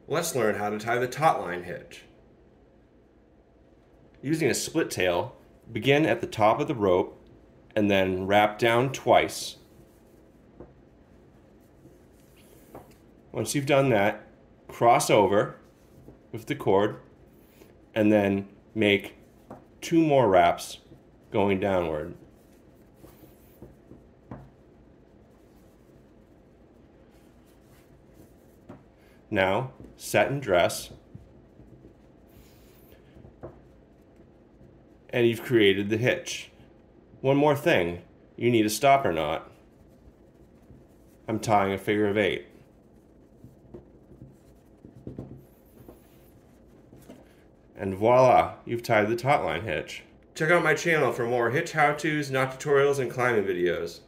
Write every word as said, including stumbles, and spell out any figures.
Let's learn how to tie the tautline hitch. Using a split tail, begin at the top of the rope and then wrap down twice. Once you've done that, cross over with the cord and then make two more wraps going downward. Now, set and dress, and you've created the hitch. One more thing, you need a stopper knot. I'm tying a figure of eight. And voila, you've tied the tautline hitch. Check out my channel for more hitch how-tos, knot tutorials, and climbing videos.